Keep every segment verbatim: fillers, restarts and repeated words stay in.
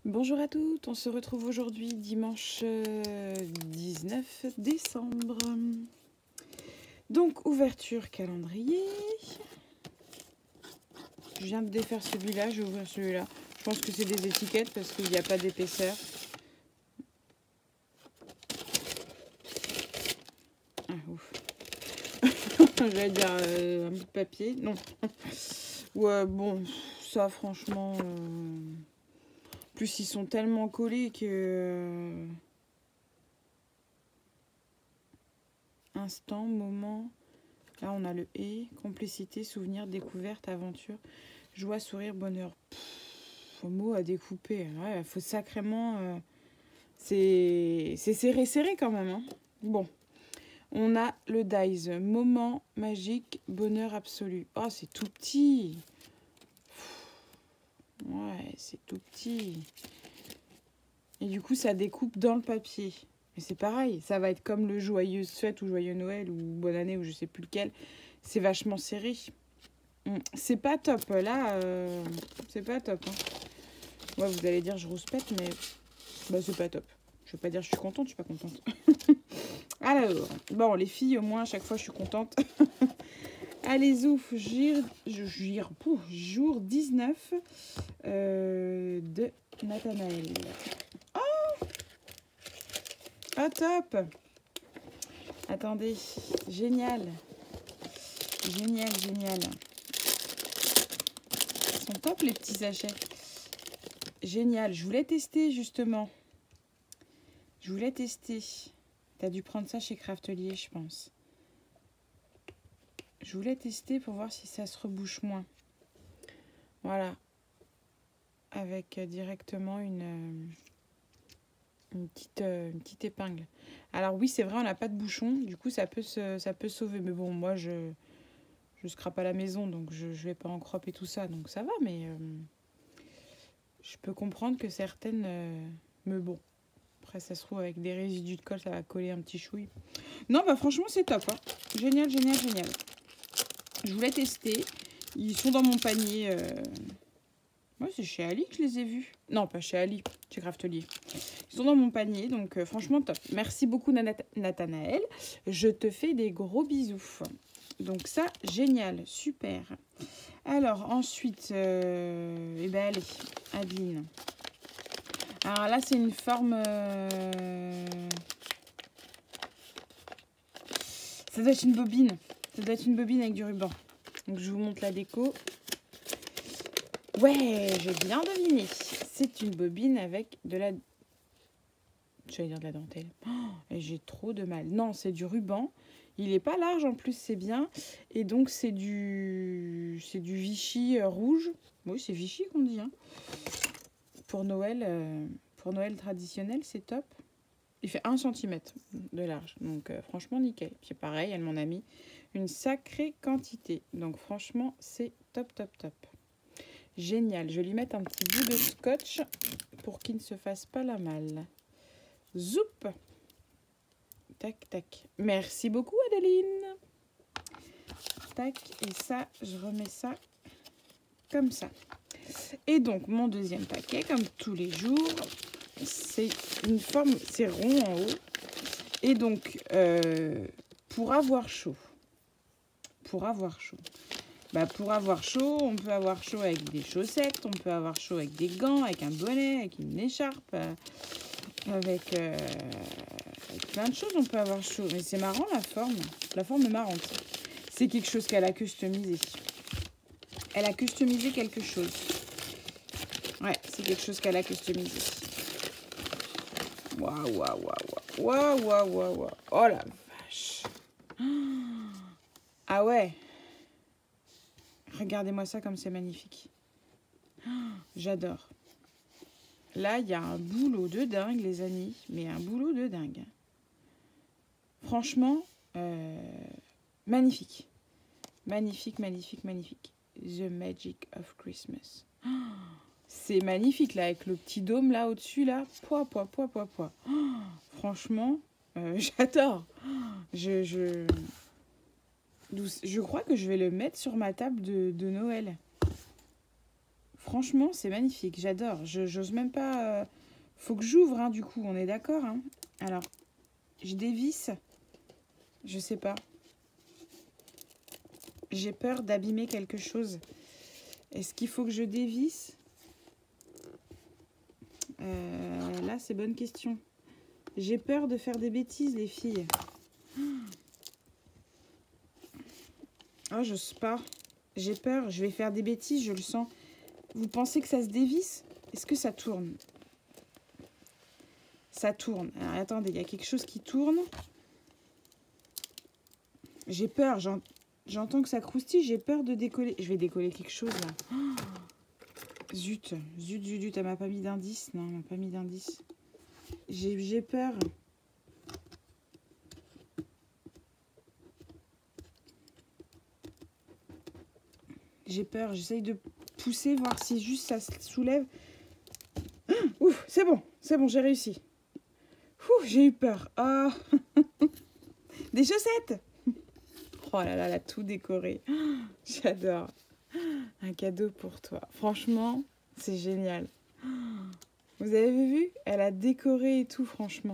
Bonjour à toutes, on se retrouve aujourd'hui dimanche euh, dix-neuf décembre. Donc ouverture calendrier. Je viens de défaire celui-là, je vais ouvrir celui-là. Je pense que c'est des étiquettes parce qu'il n'y a pas d'épaisseur. Ah ouf. J'allais dire euh, un bout de papier. Non. Ouais, bon, ça franchement... Euh... plus ils sont tellement collés que... Instant, moment... Là, on a le « et », complicité, souvenir, découverte, aventure, joie, sourire, bonheur. Pff, mot à découper. Ouais, faut sacrément... Euh, c'est serré, serré quand même. Hein. Bon. On a le dice. Moment magique, bonheur absolu. Oh, c'est tout petit. Ouais, c'est tout petit. Et du coup, ça découpe dans le papier. Mais c'est pareil, ça va être comme le Joyeuse Fête ou Joyeux Noël ou Bonne Année ou je sais plus lequel. C'est vachement serré. C'est pas top, là, euh, c'est pas top. Hein. Ouais, vous allez dire je rouspète, mais bah, c'est pas top. Je veux pas dire je suis contente, je suis pas contente. Alors, bon, les filles, au moins, à chaque fois, je suis contente. Allez, ouf, gire, gire, pouf, jour dix-neuf euh, de Nathanaël. Oh, ah, top. Attendez, génial. Génial, génial. Ils sont top, les petits sachets. Génial, je voulais tester, justement. Je voulais tester. T'as dû prendre ça chez Craftelier, je pense. Je voulais tester pour voir si ça se rebouche moins. Voilà. Avec euh, directement une, euh, une, petite, euh, une petite épingle. Alors oui, c'est vrai, on n'a pas de bouchon. Du coup, ça peut, se, ça peut sauver. Mais bon, moi, je je scrape à la maison, donc je ne vais pas en crop et tout ça. Donc ça va, mais euh, je peux comprendre que certaines... Euh, me bon. Après, ça se trouve, avec des résidus de colle, ça va coller un petit chouille. Non, bah franchement, c'est top. Hein. Génial, génial, génial. Je voulais tester. Ils sont dans mon panier. Euh... Ouais, c'est chez Ali que je les ai vus. Non, pas chez Ali, chez Craftelier. Ils sont dans mon panier, donc euh, franchement, top. Merci beaucoup, Nathanaël. Je te fais des gros bisous. Donc ça, génial, super. Alors, ensuite, euh... eh ben allez, Adeline. Alors là, c'est une forme... Euh... Ça doit être une bobine. Ça doit être une bobine avec du ruban. Donc, je vous montre la déco. Ouais, j'ai bien deviné. C'est une bobine avec de la... J'allais dire de la dentelle. Oh, et j'ai trop de mal. Non, c'est du ruban. Il n'est pas large, en plus, c'est bien. Et donc, c'est du... C'est du Vichy rouge. Oui, c'est Vichy qu'on dit. Hein. Pour Noël... Euh... Pour Noël traditionnel, c'est top. Il fait un centimètre de large. Donc, euh, franchement, nickel. Puis pareil, elle m'en a mis une sacrée quantité. Donc, franchement, c'est top, top, top. Génial. Je vais lui mettre un petit bout de scotch pour qu'il ne se fasse pas la malle. Zoup. Tac, tac. Merci beaucoup, Adeline. Tac. Et ça, je remets ça comme ça. Et donc, mon deuxième paquet, comme tous les jours... C'est une forme, c'est rond en haut. Et donc, euh, pour avoir chaud, pour avoir chaud, bah pour avoir chaud, on peut avoir chaud avec des chaussettes, on peut avoir chaud avec des gants, avec un bonnet, avec une écharpe, euh, avec, euh, avec plein de choses, on peut avoir chaud. Mais c'est marrant la forme, la forme est marrante. C'est quelque chose qu'elle a customisé. Elle a customisé quelque chose. Ouais, c'est quelque chose qu'elle a customisé. Waouh, waouh, waouh, waouh, waouh, waouh, waouh. Oh la vache. Ah ouais. Regardez-moi ça comme c'est magnifique. J'adore. Là, il y a un boulot de dingue, les amis. Mais un boulot de dingue. Franchement, euh, magnifique. Magnifique, magnifique, magnifique. The Magic of Christmas. C'est magnifique, là, avec le petit dôme, là, au-dessus, là. Pouah, pouah, pouah, pouah, pouah. Oh, franchement, euh, j'adore. Je, je... je crois que je vais le mettre sur ma table de, de Noël. franchement, c'est magnifique. J'adore. Je j'ose même pas... Euh... Faut que j'ouvre, hein, du coup. On est d'accord, hein. Alors, je dévisse. Je sais pas. J'ai peur d'abîmer quelque chose. Est-ce qu'il faut que je dévisse? euh, Là, c'est bonne question. J'ai peur de faire des bêtises, les filles. Oh, je sais pas. J'ai peur. Je vais faire des bêtises, je le sens. Vous pensez que ça se dévisse? Est-ce que ça tourne? Ça tourne. Alors, attendez, il y a quelque chose qui tourne. J'ai peur. J'entends que ça croustille. J'ai peur de décoller. Je vais décoller quelque chose, là. Oh, zut. Zut, zut, zut. Elle m'a pas mis d'indice. Non, elle m'a pas mis d'indice. J'ai peur. J'ai peur. J'essaye de pousser, voir si juste ça se soulève. Ouf, c'est bon. C'est bon, j'ai réussi. J'ai eu peur. Oh. Des chaussettes. Oh là là, elle a tout décoré. J'adore. Un cadeau pour toi. Franchement, c'est génial. Vous avez vu? Elle a décoré et tout, franchement.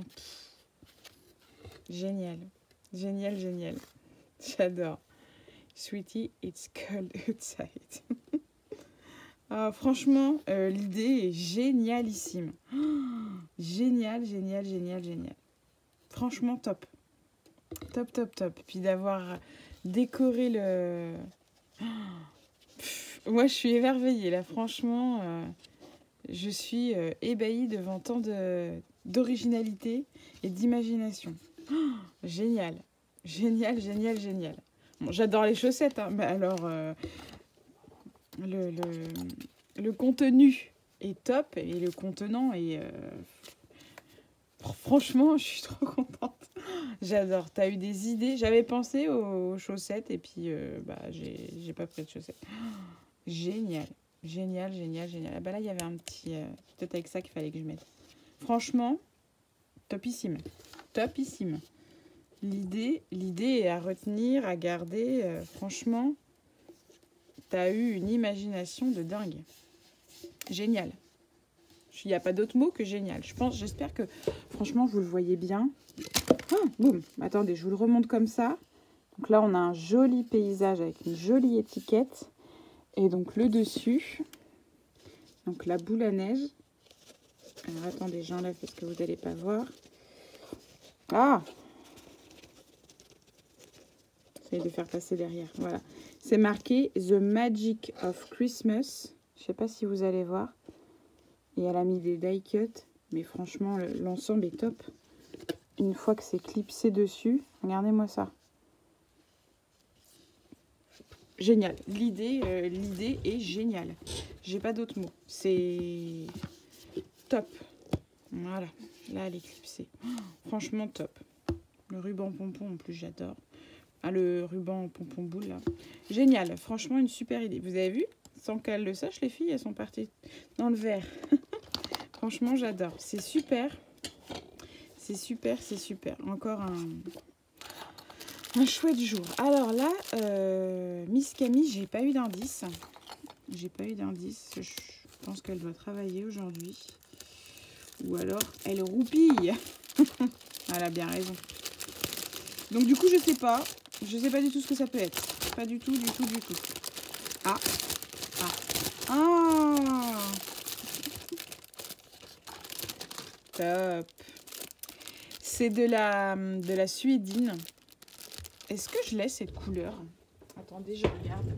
Génial. Génial, génial. J'adore. Sweetie, it's cold outside. Oh, franchement, euh, l'idée est génialissime. Oh, génial, génial, génial, génial. Franchement, top. Top, top, top. Puis d'avoir décoré le... Oh, pff, moi, je suis émerveillée, là. Franchement, euh, je suis euh, ébahie devant tant d'originalité et d'imagination. Oh, génial. Génial, génial, génial. Bon, j'adore les chaussettes, hein, mais alors... Euh, Le, le, le contenu est top et le contenant est... Euh... Franchement, je suis trop contente. J'adore. Tu as eu des idées. J'avais pensé aux chaussettes et puis euh, bah, j'ai pas pris de chaussettes. Génial. Génial, génial, génial. Ah bah là, il y avait un petit... Euh, peut-être avec ça qu'il fallait que je mette. Franchement, topissime. Topissime. L'idée l'idée est à retenir, à garder. Euh, franchement... T'as eu une imagination de dingue. Génial. Il n'y a pas d'autre mot que génial. Je pense, j'espère que, franchement, vous le voyez bien. Ah, boum. Attendez, je vous le remonte comme ça. Donc là, on a un joli paysage avec une jolie étiquette. Et donc, le dessus. Donc, la boule à neige. Alors, attendez, j'enlève parce que vous n'allez pas voir. Ah! J'essaie de faire passer derrière. Voilà. C'est marqué The Magic of Christmas. Je ne sais pas si vous allez voir. Et elle a mis des die cuts. Mais franchement, l'ensemble est top. Une fois que c'est clipsé dessus, regardez-moi ça. Génial. L'idée euh, l'idée est géniale. J'ai pas d'autres mots. C'est top. Voilà. Là, elle est clipsée. Oh, franchement, top. Le ruban pompon, en plus, j'adore. Ah, le ruban pompon boule, là. Génial. Franchement, une super idée. Vous avez vu? Sans qu'elles le sachent, les filles, elles sont parties dans le verre. Franchement, j'adore. C'est super. C'est super, c'est super. Encore un, un chouette jour. Alors là, euh, Miss Camille, j'ai pas eu d'indice. J'ai pas eu d'indice. Je pense qu'elle doit travailler aujourd'hui. Ou alors, elle roupille. Elle a bien raison. Donc du coup, je sais pas. Je sais pas du tout ce que ça peut être. Pas du tout, du tout, du tout. Ah. Ah. Ah. Top. C'est de la, de la suédine. Est-ce que je laisse cette couleur? Attendez, je regarde.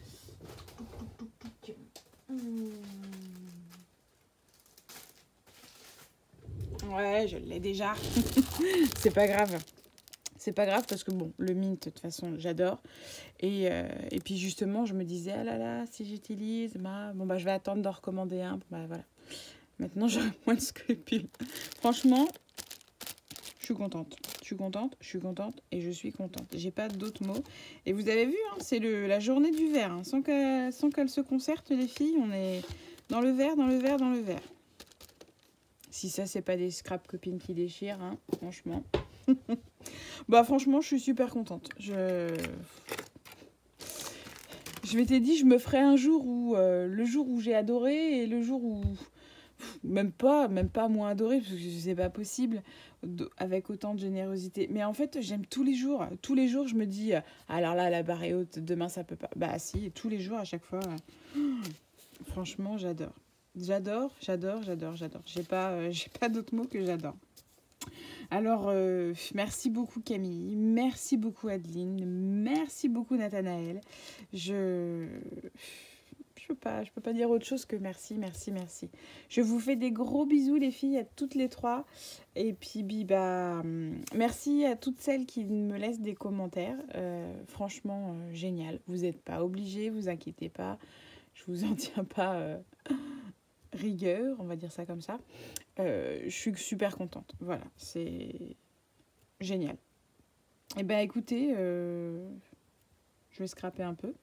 Ouais, je l'ai déjà. C'est pas grave. C'est pas grave parce que bon, le mint, de toute façon, j'adore. Et, euh, et puis justement, je me disais, ah là là, si j'utilise, bah, bon, bah, je vais attendre d'en recommander un. Bah, voilà. Maintenant, j'aurai moins de scrupules. Franchement, je suis contente. Je suis contente, je suis contente et je suis contente. J'ai pas d'autres mots. Et vous avez vu, hein, c'est la journée du verre. Hein. Sans qu'elles sans qu'elles se concertent, les filles, on est dans le verre, dans le verre, dans le verre. Si ça, c'est pas des scrap copines qui déchirent, hein, franchement. Bah franchement, je suis super contente. Je Je m'étais dit, je me ferai un jour où euh, le jour où j'ai adoré et le jour où même pas, même pas moins adoré parce que c'est pas possible avec autant de générosité. Mais en fait, j'aime tous les jours. Tous les jours, je me dis, alors là, la barre est haute. Demain, ça peut pas. Bah si, tous les jours, à chaque fois. Franchement, j'adore. J'adore, j'adore, j'adore, j'adore. J'ai pas, euh, j'ai pas d'autres mots que j'adore. Alors, euh, merci beaucoup Camille, merci beaucoup Adeline, merci beaucoup Nathanaël. Je je peux pas, je peux pas dire autre chose que merci, merci, merci. Je vous fais des gros bisous les filles, à toutes les trois. Et puis bah merci à toutes celles qui me laissent des commentaires. Euh, franchement euh, génial. Vous n'êtes pas obligés, vous inquiétez pas. Je vous en tiens pas euh, rigueur, on va dire ça comme ça. Euh, je suis super contente. Voilà, c'est génial. Et ben écoutez, euh, je vais scraper un peu.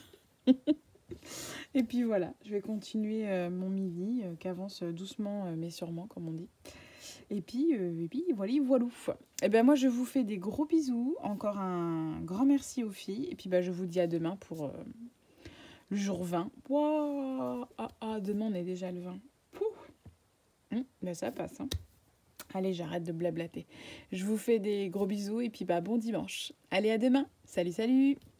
Et puis voilà, je vais continuer euh, mon midi, euh, qui avance doucement euh, mais sûrement, comme on dit. Et puis, euh, et puis voilà, voilà. Et ben moi, je vous fais des gros bisous. Encore un grand merci aux filles. Et puis ben, je vous dis à demain pour euh, le jour vingt. Wow, ah, ah, demain, on est déjà le vingt. Hum, ben ça passe, hein. Allez, j'arrête de blablater. Je vous fais des gros bisous et puis bah bon dimanche. Allez, à demain. Salut, salut.